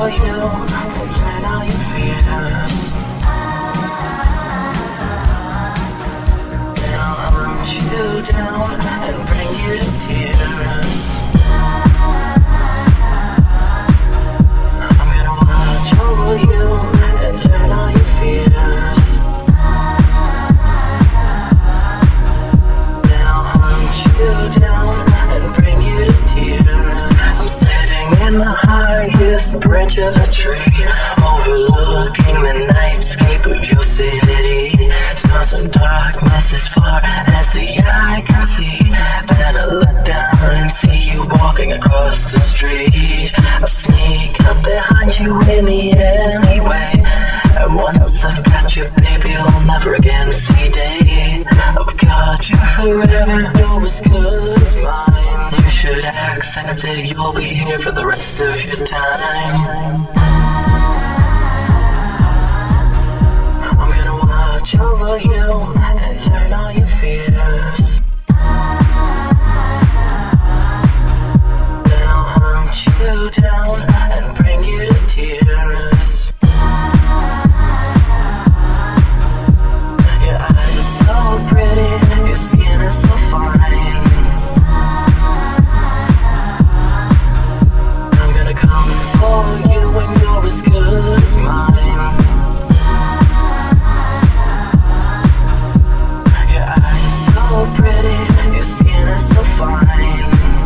over you and learn all your fears. Then I'll hunt you down and bring you to tears. I'm gonna watch over you and learn all your fears. Then I'll hunt you down and bring you to tears. I'm sitting in the highest branch of a tree, overlooking the nightscape of your city. Stars and darkness as far as the eye can see. Then I look down and see you walking across the street. I sneak up behind you in the alleyway, and once I've got you, baby, you'll never again see day. I've got you forever, you're as good as mine. You should accept it, you'll be here for the rest of your time. I'm gonna watch over you and learn all your fears. Then I'll hunt you down and bring you to tears. Your eyes are so pretty, your skin is so fine. I'm gonna come for you when you're as good as mine. Your eyes are so pretty, your skin is so fine.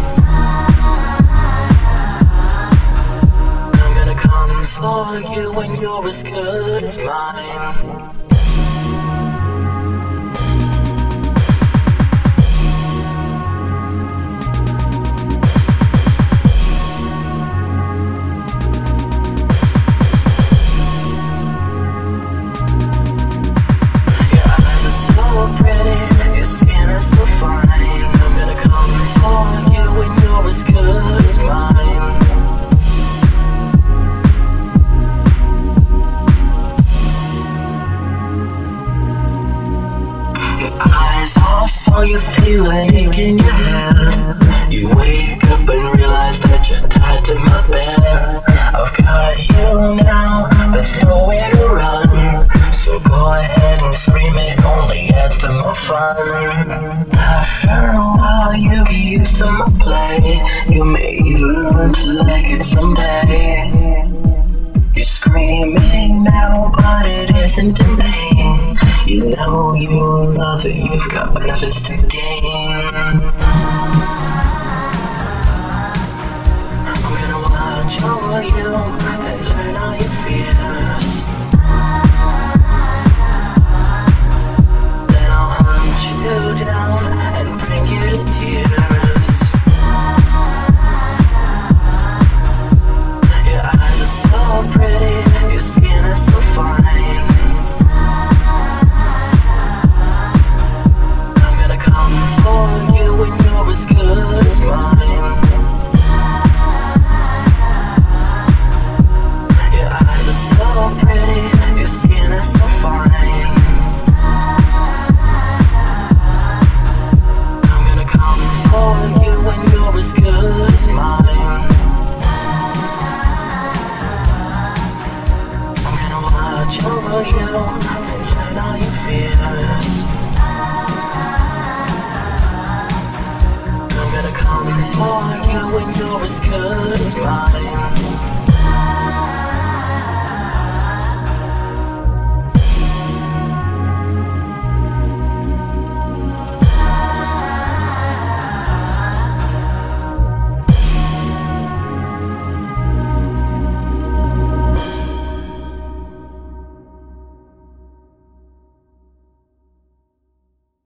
I'm gonna come for you when you're as good as mine. You feel an ache in your head. You wake up and realize that you're tied to my bed. I've got you now, there's nowhere to run. So go ahead and scream, it only adds to my fun. After a while you get used to my play. You may even learn to like it someday. You're screaming now, but it isn't in pain. You know you love it, you've got benefits to gain. I'm gonna watch over you